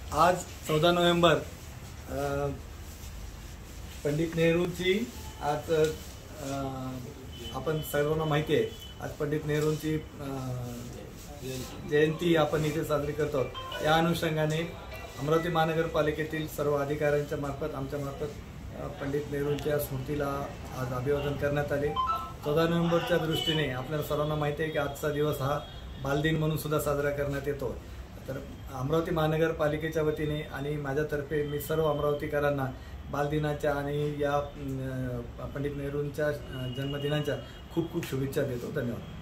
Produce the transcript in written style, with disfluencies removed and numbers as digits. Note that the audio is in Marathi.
आज 14 नोव्हेंबर पंडित नेहरूंची आज आपण सर्वांना माहिती आहे आज पंडित नेहरूंची जयंती आपण इथे साजरी करतो। या अनुषंगाने अमरावती महानगरपालिकेतील सर्व अधिकाऱ्यांच्या मार्फत आमच्या मार्फत पंडित नेहरूंच्या स्मृतीला आज अभिवादन करण्यात आले। 14 नोव्हेंबरच्या दृष्टीने आपल्याला सर्वांना माहिती आहे की आजचा दिवस हा बालदिन म्हणून सुद्धा साजरा करण्यात येतो। तर अमरावती महानगरपालिकेच्या वतीने आणि माझ्यातर्फे मी सर्व अमरावतीकरांना बालदिनाच्या आणि या पंडित नेहरूंच्या जन्मदिनाच्या खूप खूप शुभेच्छा देतो। धन्यवाद।